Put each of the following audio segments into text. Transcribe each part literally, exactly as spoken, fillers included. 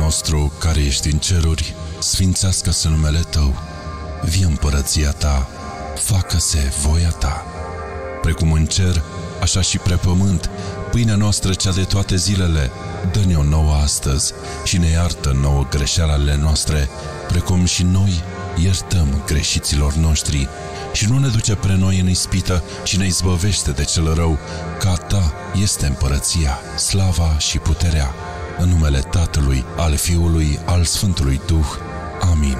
nostru care ești în ceruri, sfințească-se numele Tău, vie împărăția Ta, facă-se voia Ta, precum în cer, așa și pe pământ. Pâinea noastră cea de toate zilele, dă-ne-o nouă astăzi și ne iartă nouă greșelile noastre, precum și noi iertăm greșiților noștri. Și nu ne duce pre noi în ispită, ci ne izbăvește de cel rău, că a Ta este împărăția, slava și puterea, în numele Tatălui, al Fiului, al Sfântului Duh. Amin.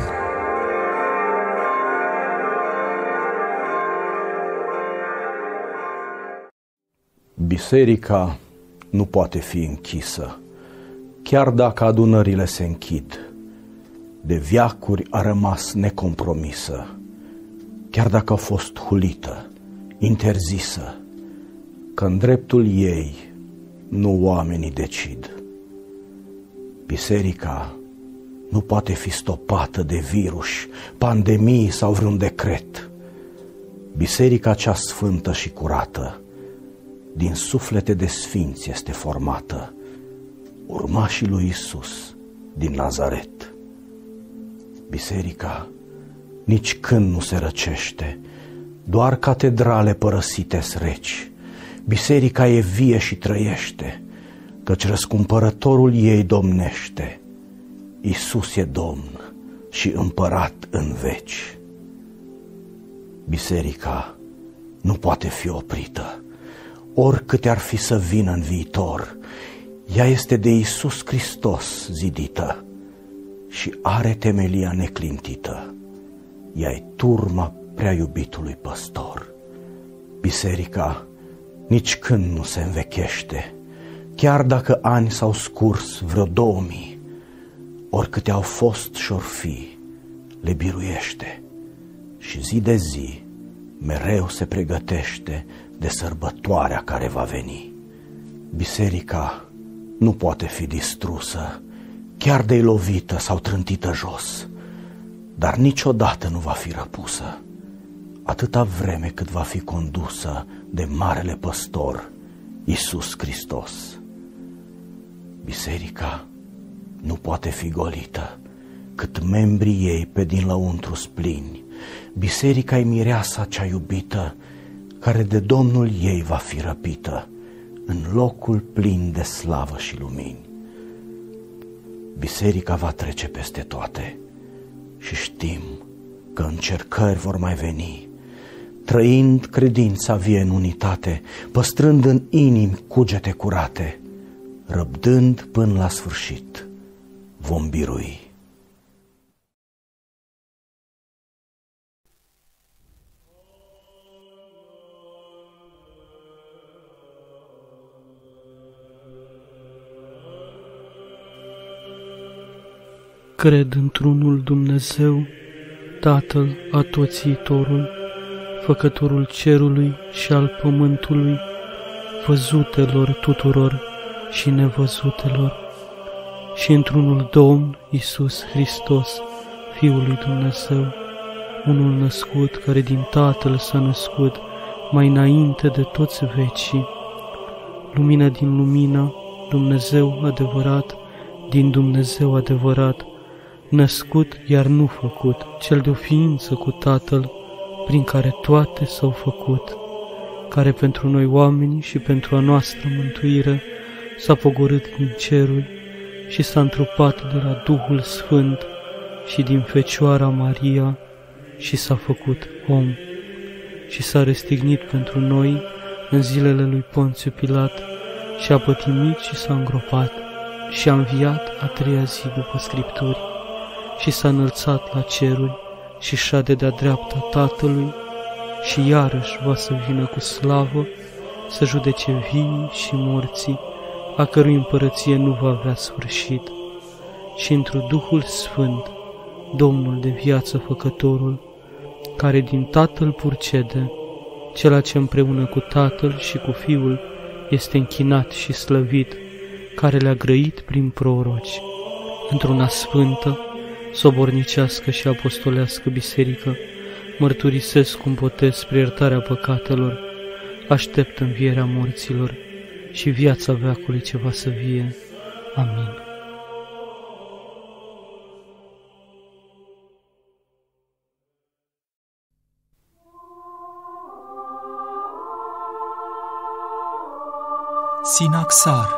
Biserica nu poate fi închisă, chiar dacă adunările se închid. De veacuri a rămas necompromisă, chiar dacă a fost hulită, interzisă, că în dreptul ei nu oamenii decid. Biserica nu poate fi stopată de virus, pandemii sau vreun decret. Biserica cea sfântă și curată, din suflete de sfinți este formată, urmașii lui Iisus din Nazaret. Biserica nici când nu se răcește, doar catedrale părăsite-s reci. Biserica e vie și trăiește, căci răscumpărătorul ei domnește. Iisus e Domn și împărat în veci. Biserica nu poate fi oprită, oricâte ar fi să vină în viitor. Ea este de Iisus Hristos zidită și are temelia neclintită. Ea-i turma prea iubitului păstor. Biserica nici când nu se învechește, chiar dacă ani s-au scurs vreo două mii, oricâte au fost și-or fi, le biruiește și zi de zi mereu se pregătește de sărbătoarea care va veni. Biserica nu poate fi distrusă, chiar de-i lovită sau trântită jos, dar niciodată nu va fi răpusă, atâta vreme cât va fi condusă de Marele Păstor, Iisus Hristos. Biserica nu poate fi golită, cât membrii ei pe din lăuntru plini. Biserica-i mireasa cea iubită, care de Domnul ei va fi răpită, în locul plin de slavă și lumini. Biserica va trece peste toate și știm că încercări vor mai veni. Trăind credința vie în unitate, păstrând în inimi cugete curate, răbdând până la sfârșit, vom birui. Cred într-unul Dumnezeu, Tatăl Atoțiitorul, Făcătorul cerului și al pământului, văzutelor tuturor și nevăzutelor, și într-unul Domn Iisus Hristos, Fiul lui Dumnezeu, unul născut care din Tatăl s-a născut mai înainte de toți vecii, lumină din lumină, Dumnezeu adevărat, din Dumnezeu adevărat, născut iar nu făcut, cel de o ființă cu Tatăl, prin care toate s-au făcut, care pentru noi oameni și pentru a noastră mântuire s-a pogorât din ceruri și s-a întrupat de la Duhul Sfânt și din Fecioara Maria și s-a făcut om și s-a răstignit pentru noi în zilele lui Ponțiu Pilat și a pătimit și s-a îngropat și a înviat a treia zi după Scripturi și s-a înălțat la ceruri și șade de-a dreapta Tatălui și iarăși va să vină cu slavă să judece vii și morții, a cărui împărăție nu va avea sfârșit. Și într-un Duhul Sfânt, Domnul de viață Făcătorul, care din Tatăl purcede, cela ce împreună cu Tatăl și cu Fiul este închinat și slăvit, care le-a grăit prin proroci, într-una sfântă, sobornicească și apostolească biserică, mărturisesc cu un botez spre iertarea păcatelor, aștept învierea morților și viața veacului ce va să vie. Amin. Sinaxar.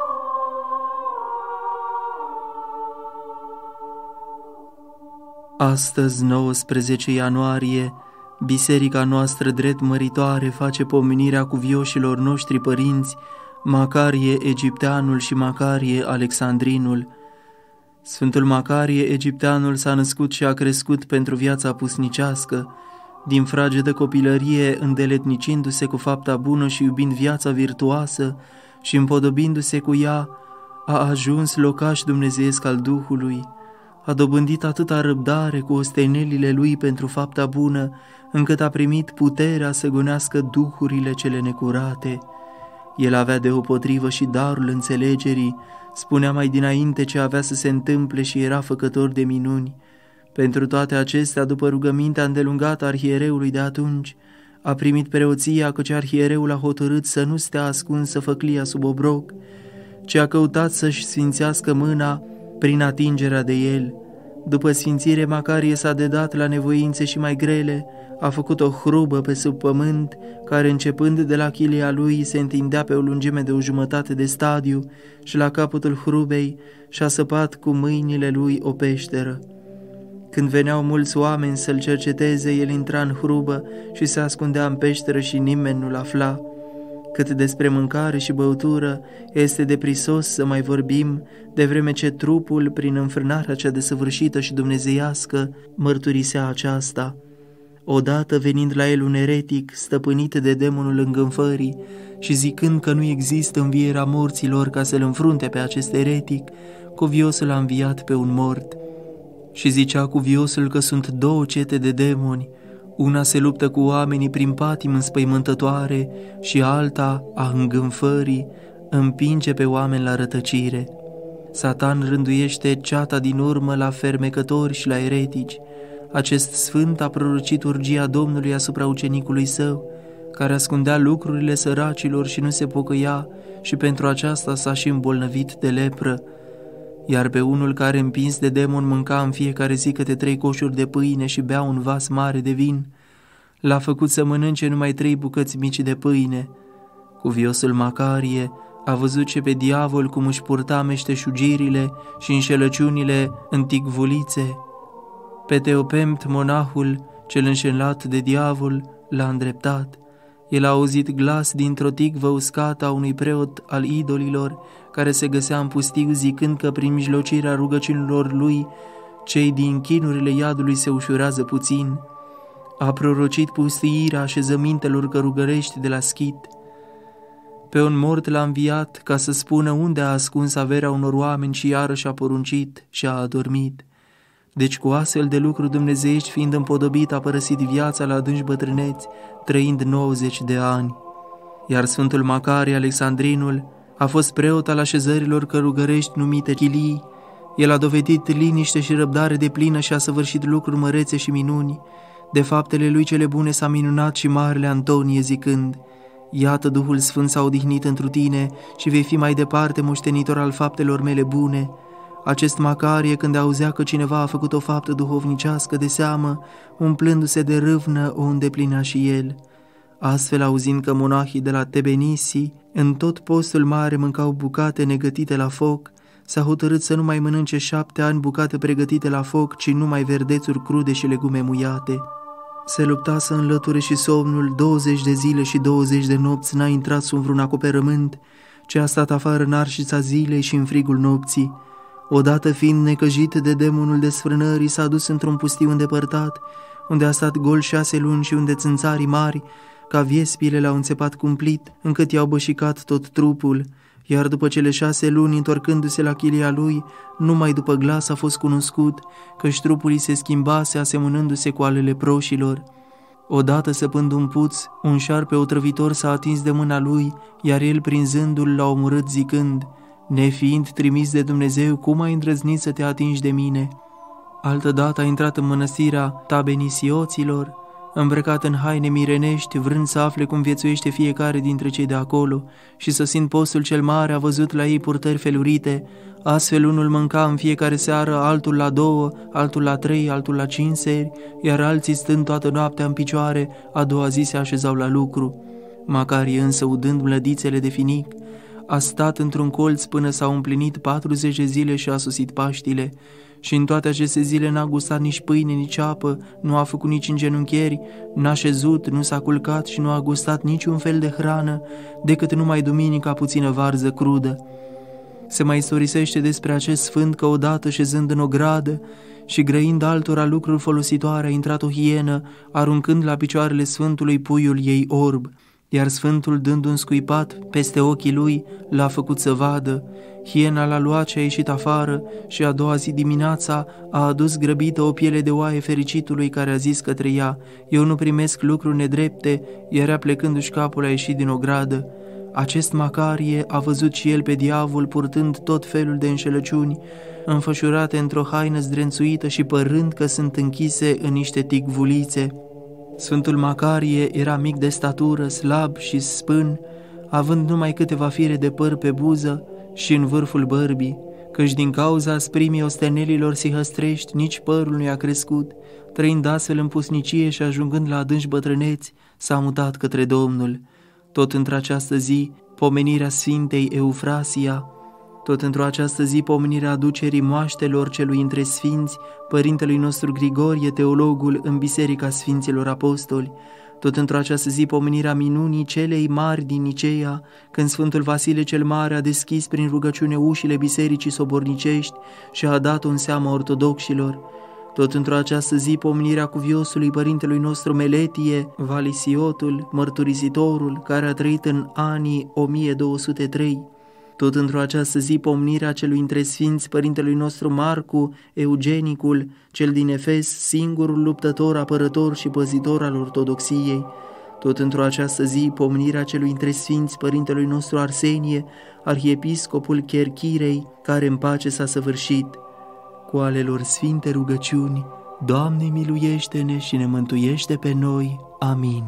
Astăzi, nouăsprezece ianuarie, biserica noastră drept măritoare face pomenirea cuvioșilor noștri părinți, Macarie Egipteanul și Macarie Alexandrinul. Sfântul Macarie Egipteanul s-a născut și a crescut pentru viața pusnicească, din fragedă copilărie, îndeletnicindu-se cu fapta bună și iubind viața virtuoasă și împodobindu-se cu ea, a ajuns locaș dumnezeiesc al Duhului. A dobândit atâta răbdare cu ostenelile lui pentru fapta bună, încât a primit puterea să gonească duhurile cele necurate. El avea deopotrivă și darul înțelegerii, spunea mai dinainte ce avea să se întâmple și era făcător de minuni. Pentru toate acestea, după rugămintea îndelungată a arhiereului de atunci, a primit preoția, căci arhiereul a hotărât să nu stea ascunsă făclia sub obroc, ci a căutat să-și sfințească mâna prin atingerea de el. După sfințire, Macarie s-a dedat la nevoințe și mai grele, a făcut o hrubă pe sub pământ, care începând de la chilia lui se întindea pe o lungime de o jumătate de stadiu și la capătul hrubei și-a săpat cu mâinile lui o peșteră. Când veneau mulți oameni să-l cerceteze, el intra în hrubă și se ascundea în peșteră și nimeni nu-l afla. Cât despre mâncare și băutură, este deprisos să mai vorbim, de vreme ce trupul, prin înfrânarea cea desăvârșită și dumnezeiască, mărturisea aceasta. Odată, venind la el un eretic, stăpânit de demonul îngânfării, și zicând că nu există învierea morților ca să-l înfrunte pe acest eretic, cuviosul a înviat pe un mort. Și zicea cuviosul că sunt două cete de demoni, una se luptă cu oamenii prin patim înspăimântătoare și alta, a îngânfării, împinge pe oameni la rătăcire. Satan rânduiește ceata din urmă la fermecători și la eretici. Acest sfânt a prorocit urgia Domnului asupra ucenicului său, care ascundea lucrurile săracilor și nu se pocăia, și pentru aceasta s-a și îmbolnăvit de lepră. Iar pe unul care, împins de demon, mânca în fiecare zi câte trei coșuri de pâine și bea un vas mare de vin, l-a făcut să mănânce numai trei bucăți mici de pâine. Cuviosul Macarie a văzut ce pe diavol cum își purta meșteșugirile și înșelăciunile în ticvulițe. Pe Teopemt, monahul cel înșelat de diavol, l-a îndreptat. El a auzit glas dintr-o ticvă uscată a unui preot al idolilor, care se găsea în pustiu, zicând că prin mijlocirea rugăciunilor lui, cei din chinurile iadului se ușurează puțin. A prorocit pustiirea așezămintelor cărugărești de la Schit. Pe un mort l-a înviat ca să spună unde a ascuns averea unor oameni și iarăși a poruncit și a adormit. Deci cu astfel de lucruri dumnezeiești fiind împodobit, a părăsit viața la adânci bătrâneți, trăind nouăzeci de ani. Iar Sfântul Macarie Alexandrinul a fost preot al așezărilor cărugărești numite chilii. El a dovedit liniște și răbdare de plină și a săvârșit lucruri mărețe și minuni. De faptele lui cele bune s-a minunat și Marele Antonie, zicând: Iată, Duhul Sfânt s-a odihnit întru tine și vei fi mai departe moștenitor al faptelor mele bune. Acest Macarie, când auzea că cineva a făcut o faptă duhovnicească de seamă, umplându-se de râvnă, o îndeplinea și el. Astfel, auzind că monahii de la Tebenisi în tot postul mare mâncau bucate negătite la foc, s-a hotărât să nu mai mănânce șapte ani bucate pregătite la foc, ci numai verdețuri crude și legume muiate. Se lupta să înlăture și somnul, douăzeci de zile și douăzeci de nopți n-a intrat sub vreun acoperământ, ci a stat afară în arșița zilei și în frigul nopții. Odată, fiind necăjit de demonul desfrânării, s-a dus într-un pustiu îndepărtat, unde a stat gol șase luni și unde țânțarii mari, ca viespile, l-au înțepat cumplit, încât i-au bășicat tot trupul, iar după cele șase luni, întorcându-se la chilia lui, numai după glas a fost cunoscut, căci trupul îi se schimbase, asemănându-se cu ale leproșilor. Odată, săpând un puț, un șarpe otrăvitor s-a atins de mâna lui, iar el, prinzându-l, l-a omorât, zicând: Nefiind trimis de Dumnezeu, cum ai îndrăznit să te atingi de mine? Altădată a intrat în mănăstirea Tabenisioților, îmbrăcat în haine mirenești, vrând să afle cum viețuiește fiecare dintre cei de acolo, și sosind postul cel mare a văzut la ei purtări felurite. Astfel unul mânca în fiecare seară, altul la două, altul la trei, altul la cinci seri, iar alții, stând toată noaptea în picioare, a doua zi se așezau la lucru. Macarie însă, udând mlădițele de finic, a stat într-un colț până s-au împlinit patruzeci de zile și a sosit Paștile. Și în toate aceste zile n-a gustat nici pâine, nici apă, nu a făcut nici îngenunchieri, n-a șezut, nu s-a culcat și nu a gustat niciun fel de hrană, decât numai duminica puțină varză crudă. Se mai istorisește despre acest sfânt că odată, șezând în o gradă și grăind altora lucruri folositoare, a intrat o hienă, aruncând la picioarele Sfântului puiul ei orb, iar Sfântul, dând un scuipat peste ochii lui, l-a făcut să vadă. Hiena l-a luat și a ieșit afară și a doua zi dimineața a adus grăbită o piele de oaie fericitului, care a zis către ea: eu nu primesc lucruri nedrepte, iar ea, plecându-și capul, a ieșit din ogradă. Acest Macarie a văzut și el pe diavol purtând tot felul de înșelăciuni, înfășurate într-o haină zdrențuită și părând că sunt închise în niște ticvulițe. Sfântul Macarie era mic de statură, slab și spân, având numai câteva fire de păr pe buză și în vârful bărbii, căci din cauza asprimii ostenelilor sihăstrești nici părul nu i-a crescut. Trăind astfel în pusnicie și ajungând la adânci bătrâneți, s-a mutat către Domnul. Tot într-această zi, pomenirea Sfintei Eufrasia, tot într-o această zi, pomenirea aducerii moaștelor celui între sfinți, părintelui nostru Grigorie, teologul în Biserica Sfinților Apostoli, tot într-o această zi, pomenirea minunii celei mari din Niceea, când Sfântul Vasile cel Mare a deschis prin rugăciune ușile bisericii sobornicești și a dat-o în seama ortodoxilor. Tot într-o această zi, pomenirea cuviosului părintelui nostru Meletie, Valisiotul, mărturisitorul, care a trăit în anii o mie două sute trei. Tot într-o această zi, pomenirea celui între sfinți, părintelui nostru Marcu, Eugenicul, cel din Efes, singurul luptător, apărător și păzitor al ortodoxiei. Tot într-o această zi, pomenirea celui între sfinți, părintelui nostru Arsenie, arhiepiscopul Cherchirei, care în pace s-a săvârșit. Cu ale lor sfinte rugăciuni, Doamne, miluiește-ne și ne mântuiește pe noi. Amin.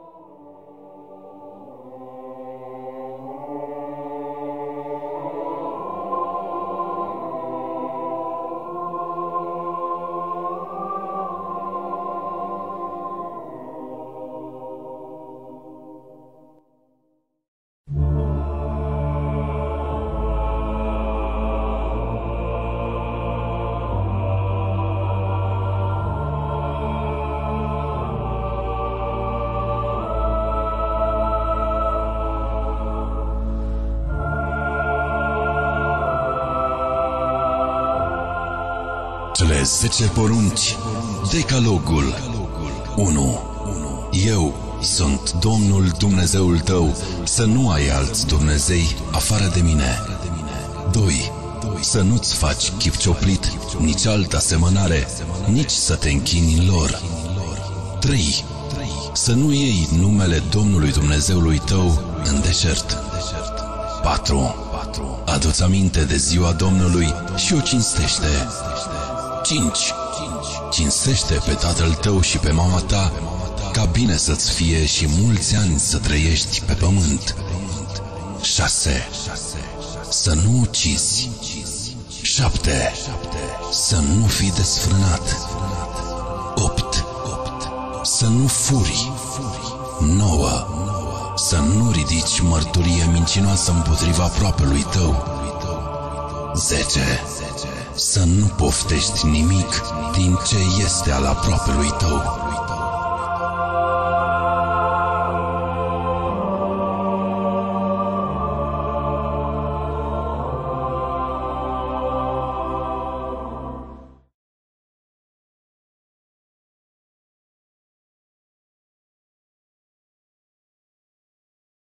Cele zece porunci, Decalogul. unu. Eu sunt Domnul Dumnezeul tău, să nu ai alți Dumnezei afară de mine. doi. Să nu-ți faci chip cioplit, nici altă asemănare, nici să te închini în lor. trei. Să nu iei numele Domnului Dumnezeului tău în deșert. patru. Adu-ți aminte de ziua Domnului și o cinstește. cinci. Cinstește pe tatăl tău și pe mama ta, ca bine să-ți fie și mulți ani să trăiești pe pământ. șase. Să nu ucizi. șapte. Să nu fii desfrânat. opt. Să nu furi. nouă. Să nu ridici mărturie mincinoasă împotriva aproapelui tău. zece. Să nu poftești nimic din ce este al aproapelui tău.